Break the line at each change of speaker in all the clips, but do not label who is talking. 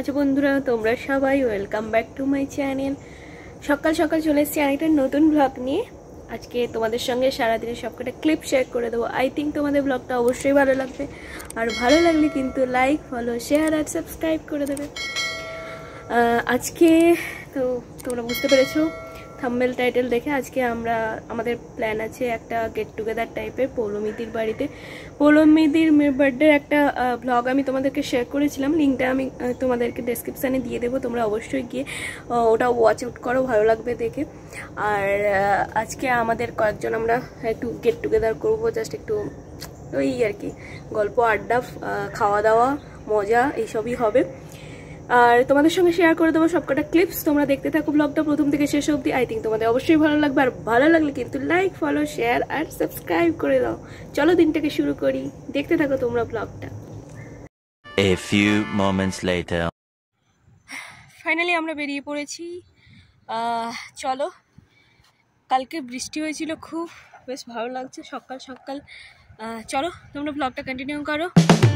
আছো বন্ধুরা? তোমরা সবাই welcome back to my channel. সকাল সকাল চলে এসেছি আরেকটা নতুন ব্লগ নিয়ে। আজকে তোমাদের সঙ্গে সারাদিনের সবকটা ক্লিপ শেয়ার করে দেবো। আই থিঙ্ক তোমাদের ব্লগটা অবশ্যই ভালো লাগবে, আর ভালো লাগলে কিন্তু লাইক, ফলো, শেয়ার আর সাবস্ক্রাইব করে দেবে। আজকে তো তোমরা বুঝতে পেরেছো থাম্বনেল টাইটেল দেখে, আজকে আমাদের প্ল্যান আছে একটা গেট টুগেদার টাইপের পৌলমিদির বাড়িতে। পৌলমিদির বার্থডের একটা ব্লগ আমি তোমাদেরকে শেয়ার করেছিলাম, লিঙ্কটা আমি তোমাদেরকে ডেসক্রিপশানে দিয়ে দেবো, তোমরা অবশ্যই গিয়ে ওটা ওয়াচ আউট করো, ভালো লাগবে দেখে। আর আজকে আমাদের কয়েকজন আমরা একটু গেট টুগেদার করবো, জাস্ট একটু ওই আর কি গল্প আড্ডা, খাওয়া দাওয়া, মজা এইসবই হবে। আর তোমাদের সঙ্গে শেয়ার করে দেবো সবকটা ক্লিপস, তোমরা দেখতে থাকো ব্লগটা প্রথম থেকে শেষ অবধি। আই থিঙ্ক তোমাদের অবশ্যই ভালো লাগবে, আর ভালো লাগলে কিন্তু লাইক, ফলো, শেয়ার আর সাবস্ক্রাইব করে দাও। চলো দিনটাকে শুরু করি, দেখতে থাকো তোমরা ব্লগটা।
A few moments later.
Finally আমরা বেরিয়ে পড়েছি। চলো, কালকে বৃষ্টি হয়েছিল খুব, বেশ ভালো লাগছে সকাল সকাল। চলো তোমরা ব্লগটা কন্টিনিউ করো।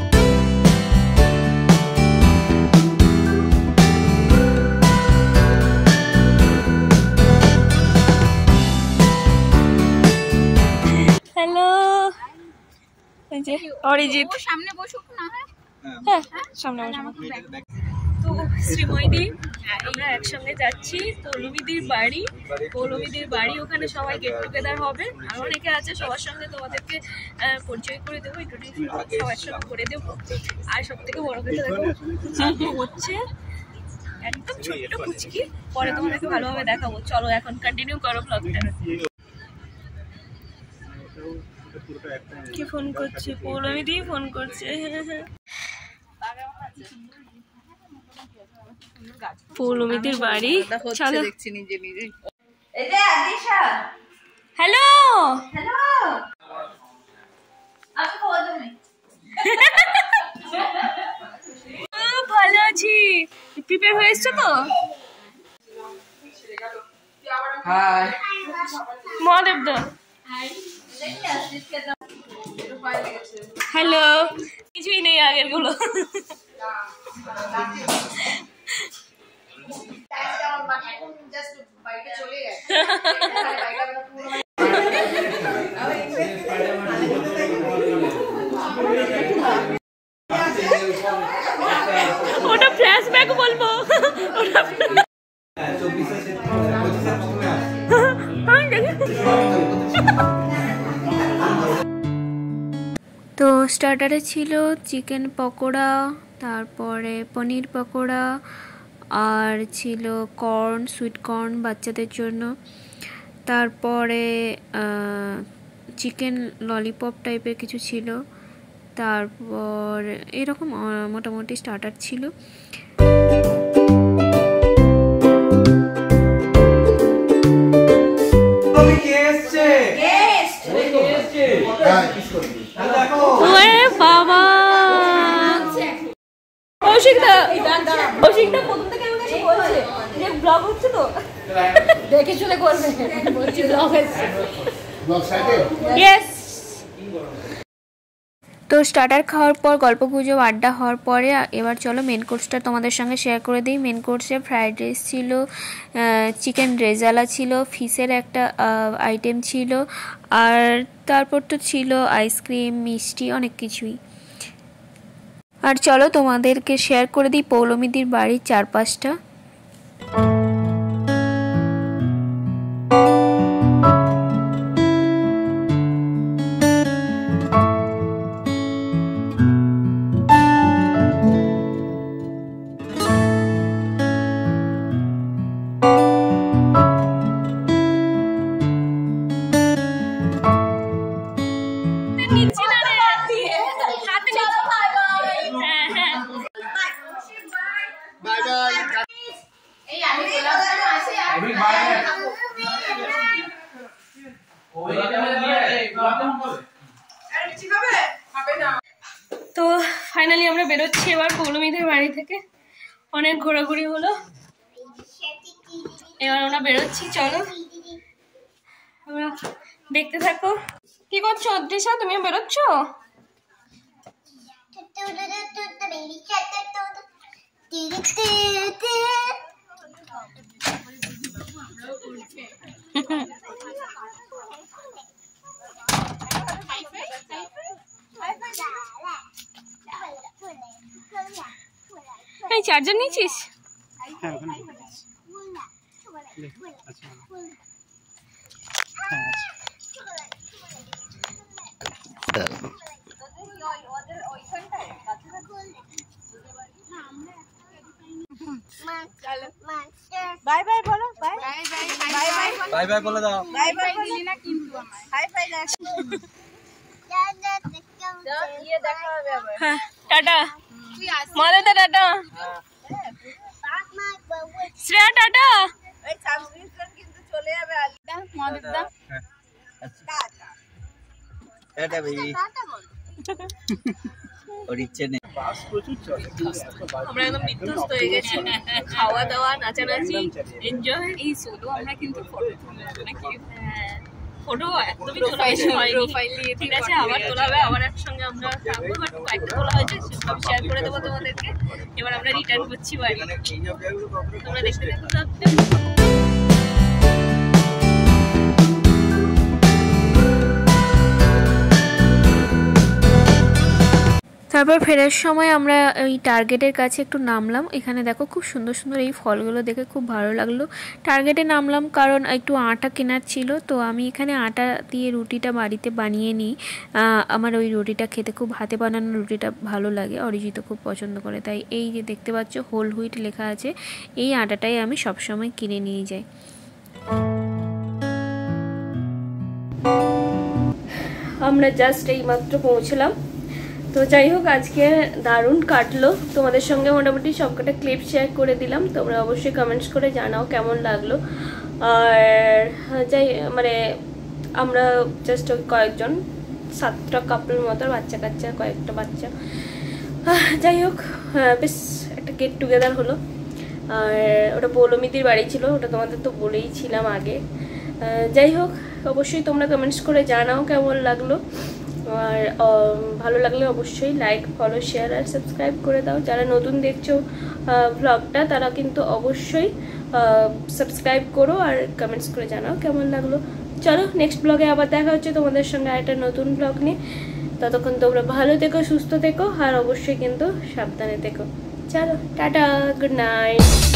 হ্যালো, এই যে অরিজিৎ সামনে বসুক না? হ্যাঁ সামনে বসুক। তো শ্রীময়দি আমরা একসঙ্গে যাচ্ছি পৌলমিদির বাড়ি। পৌলমিদির বাড়ি, ওখানে সবাই গেট টুগেদার হবে, আর অনেকে আছে, সবার সঙ্গে তোমাদেরকে পরিচয় করে দেবো, ইন্ট্রোডিউস সবার সঙ্গে করে দেবো। আর সব থেকে বড় কথা দেখো হচ্ছে একদম ছোট্ট কুচকি, পরে তোমাদেরকে ভালোভাবে দেখাবো। চলো এখন কন্টিনিউ করো ব্লগটা। কি ফোন করছে? পৌলমিদি ফোন করছে। পৌলমিদির বাড়ি চলো দেখছি নিজে নিজে। হ্যালো ভালো আছি। প্রিপেয়ার হয়ে এসছো তো? মহাদেব দা হ্যালো। কিছুই নেই আগের গুলো। ওটা ফ্ল্যাশব্যাক বলবো। তো স্টার্টারে ছিল চিকেন পকোড়া, তারপরে পনির পকোড়া, আর ছিল কর্ন, সুইট কর্ন বাচ্চাদের জন্য, তারপরে চিকেন ললিপপ টাইপের কিছু ছিল, তারপর এরকম মোটামুটি স্টার্টার ছিল। বাবা কৌশিকদা প্রথম থেকে আমাকে বলছে যে ব্লগ হচ্ছে তো দেখে শুনে করবে, বলছি ব্লগ হচ্ছে। তো স্টার্টার খাওয়ার পর গল্প গুজব আড্ডা হওয়ার পরে এবার চলো মেন কোর্সটা তোমাদের সঙ্গে শেয়ার করে দিই। মেন কোর্সে ফ্রাইড রাইস ছিল, চিকেন রেজালা ছিল, ফিশের একটা আইটেম ছিল, আর তারপর তো ছিল আইসক্রিম, মিষ্টি, অনেক কিছুই। আর চলো তোমাদেরকে শেয়ার করে দিই পৌলমিদির বাড়ির চারপাশটা। তো ফাইনালি আমরা বেরোচ্ছি এবার পৌলমিদের বাড়ি থেকে। অনেক ঘোরাঘুরি হলো, এবার আমরা বেরোচ্ছি। চলো আমরা দেখতে থাকো। কি করছো অদ্রিশা, তুমি বেরোচ্ছ? এই চার্জার নিয়েছিস?
হ্যাঁ ওখানে আচ্ছা হ্যাঁ
বাই বাই বলো, বাই
বাই বাই বলে দাও।
বাই বাই দিলি না কিন্তু আমায় হাই ফাই দেখ ये দেখা হবে আবার।
হ্যাঁ টাটা মাদাতে টাটা শ্রেয়া টাটা।
এই সাবস্ক্রিপশন কিন্তু চলে যাবে আলিদা মাদাতে টাটা
টাটা বেবি ওর ইচ্ছে নেই
আমরা একদম বিধ্বস্ত হয়ে গেছি খাওয়া দাওয়া নাচানাচি এনজয় এই সোলো আমরা কিন্তু ফটো নাকি ফটো একদমই তোলা হয়নি ঠিক আছে আবার তোলা হবে আবার একসঙ্গে আমরা থাকবো বাট কয়েকটা তোলা হয়েছে সব শেয়ার করে দেবো তোমাদেরকে এবার আমরা রিটার্ন করছি বাড়ি তোমরা দেখতে দেখতে তারপর ফেরার সময় আমরা এই টার্গেটের কাছে একটু নামলাম। এখানে দেখো খুব সুন্দর সুন্দর এই ফলগুলো দেখে খুব ভালো লাগলো। টার্গেটে নামলাম কারণ একটু আটা কেনার ছিল, তো আমি এখানে আটা দিয়ে রুটিটা বাড়িতে বানিয়ে নিই। আমার ওই রুটিটা খেতে খুব হাতে বানানো রুটিটা ভালো লাগে, অরিজিৎ খুব পছন্দ করে, তাই এই যে দেখতে পাচ্ছ হোল হুইট লেখা আছে এই আটাটাই আমি সবসময় কিনে নিয়ে যাই। আমরা জাস্ট এইমাত্র পৌঁছলাম। তো যাই হোক আজকে দারুণ কাটলো, তোমাদের সঙ্গে মোটামুটি সবকটা ক্লিপ শেয়ার করে দিলাম। তোমরা অবশ্যই কমেন্টস করে জানাও কেমন লাগলো। আর যাই মানে আমরা জাস্ট কয়েকজন 7টা কাপল মতো বাচ্চা কাচ্চা কয়েকটা বাচ্চা, যাই হোক বেশ একটা গেট টুগেদার হলো। আর ওটা পৌলমিদির বাড়ি ছিল, ওটা তোমাদের তো বলেই ছিলাম আগে। যাই হোক অবশ্যই তোমরা কমেন্টস করে জানাও কেমন লাগলো। আর ভালো লাগলে অবশ্যই লাইক ফলো শেয়ার আর সাবস্ক্রাইব করে দাও। যারা নতুন দেখছো ব্লগটা তারা কিন্তু অবশ্যই সাবস্ক্রাইব করো আর কমেন্টস করে জানাও কেমন লাগলো। চলো নেক্সট ব্লগে আবার দেখা হচ্ছে তোমাদের সঙ্গে একটা নতুন ব্লগ নিয়ে। ততক্ষণ তোমরা ভালো থেকো, সুস্থ থেকো আর অবশ্যই কিন্তু সাবধানে থেকো। চলো টাটা, গুড নাইট।